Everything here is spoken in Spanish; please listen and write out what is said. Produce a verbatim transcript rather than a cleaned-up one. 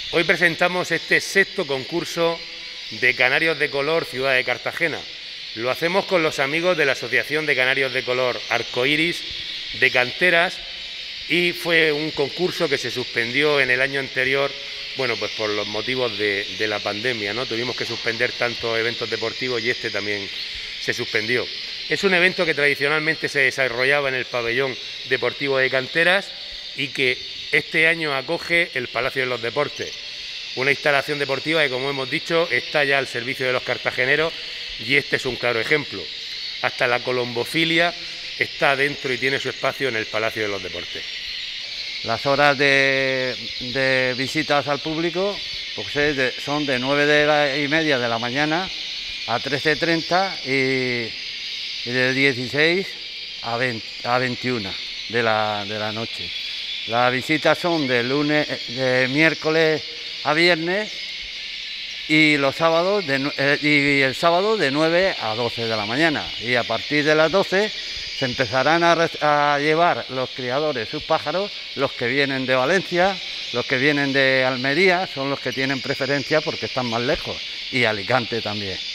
Hoy presentamos este sexto concurso de Canarios de Color Ciudad de Cartagena. Lo hacemos con los amigos de la Asociación de Canarios de Color Arcoiris de Canteras y fue un concurso que se suspendió en el año anterior, bueno, pues por los motivos de, de la pandemia, ¿no? Tuvimos que suspender tantos eventos deportivos y este también se suspendió. Es un evento que tradicionalmente se desarrollaba en el pabellón deportivo de Canteras y que este año acoge el Palacio de los Deportes, una instalación deportiva que, como hemos dicho, está ya al servicio de los cartageneros y este es un claro ejemplo. Hasta la colombofilia está dentro y tiene su espacio en el Palacio de los Deportes. Las horas de, de visitas al público pues es de, son de nueve y media de la mañana a trece y treinta y, y de dieciséis a, veinte, a veintiuna de la, de la noche. Las visitas son de lunes, de miércoles a viernes y los sábados de, eh, y el sábado de nueve a doce de la mañana. Y a partir de las doce se empezarán a, a llevar los criadores sus pájaros, los que vienen de Valencia, los que vienen de Almería, son los que tienen preferencia porque están más lejos, y Alicante también.